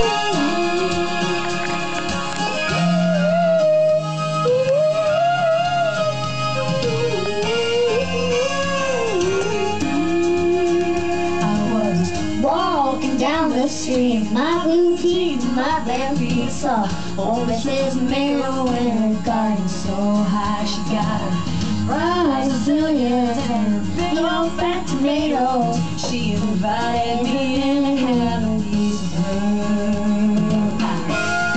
Walking down the street, my blue jeans, my bare feet saw old Mrs. Mayo in her garden so high she got her fries, azaleas, and her big old fat tomatoes. She invited me in to have a piece of her pie.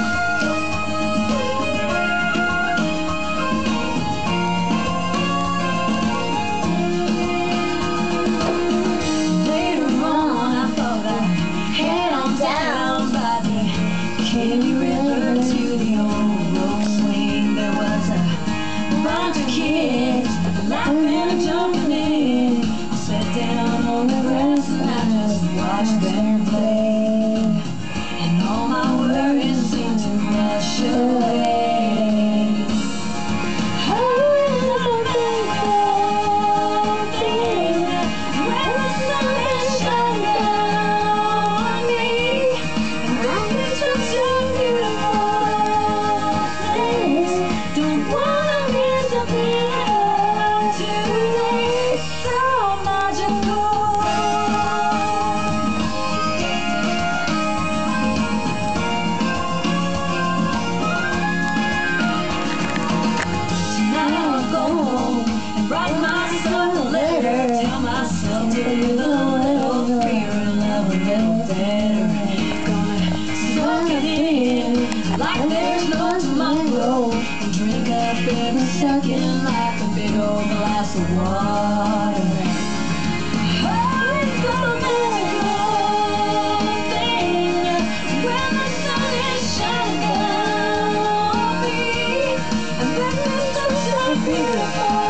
Down by the Candy River to the old rope swing, there was a bunch of kids laughing and jumping in. I sat down on the grass and I just watched them play, and all my worries seemed to rush away. Write myself a letter, tell myself to live a little freer and love a little better. Gonna soak it in like there's no tomorrow, and drink up every second like a big old glass of water. Oh, it's a magical thing when the sun is shining down on me, and then it's so beautiful.